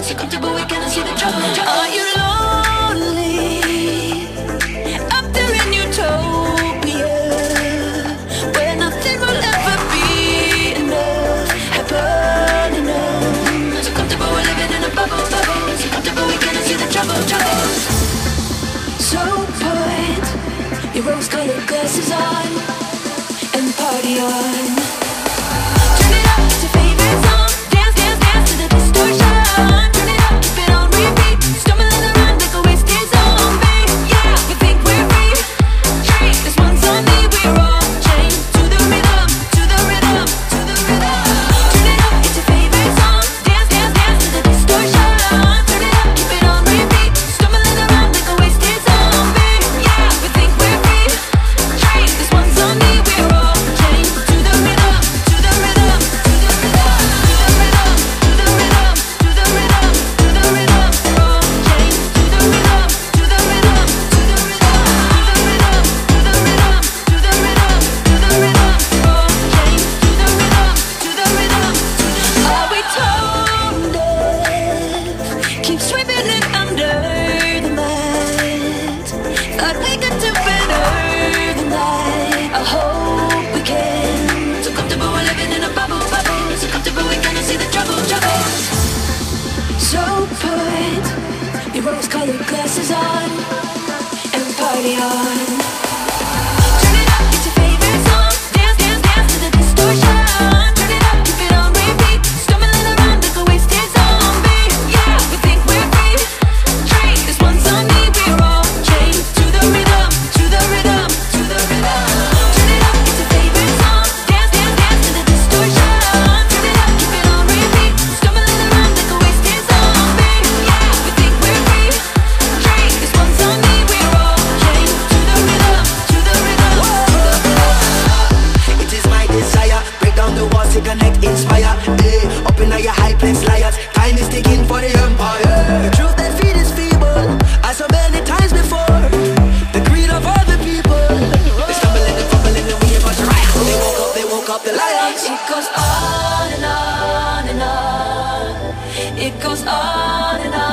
So comfortable we cannot see the trouble. Are you lonely? Up there in utopia, where nothing will ever be enough, happen enough. So comfortable we're living in a bubble, bubble. So comfortable we cannot see the trouble, trouble. So put your rose-colored glasses on and party on. Turn it up, it's your favorite song. Dance, dance, dance to the distortion. Turn it up, keep it on repeat. Stumbling around like a wasted zombie. Yeah, we think we're free. Free, this one's on me. We're all chained to the rhythm, to the rhythm, to the rhythm. Turn it up, it's your favorite song. Dance, dance, dance to the distortion. Turn it up, keep it on repeat. Stumbling around like a wasted zombie. Yeah, we think we're free. Free, this one's on me. We're all chained to the rhythm, to the rhythm, to the rhythm, to the rhythm, to the rhythm, to the rhythm, to the rhythm. We're all chained to the rhythm, to the rhythm, to the rhythm, to the rhythm, to the rhythm, to the rhythm, to the rhythm. We're all chained to the rhythm, to the rhythm. Are we tone deaf? Keep sweeping it under the mat. Thought we could do better than that. I hope we can. So comfortable we're living in a bubble, bubble. So comfortable we cannot see the trouble, trouble. So put your rose-colored glasses on and party on. Turn it up, it's your favorite song. Dance, dance, dance to the distortion. Turn it up, keep it on repeat. Stumbling around like a wasted zombie. Yeah, we think we're free. Free, this one's on me. We're all chained to the rhythm, to the rhythm, to the rhythm. Turn it up, it's your favorite song. Dance, dance, dance to the distortion. Turn it up, keep it on repeat. Stumbling around like a wasted zombie. Yeah, we think we're free. Free, this one's on me. We're all chained to the rhythm, to the rhythm, to the rhythm. It is my desire, break down the walls to connect, inspire. Up in your high place, liars. Time is ticking for the empire. The truth they feed is feeble, as so many times before. The greed of all the people. They stumble and they fumble and we ain't much right. They woke up the lions. It goes on and on and on. It goes on and on.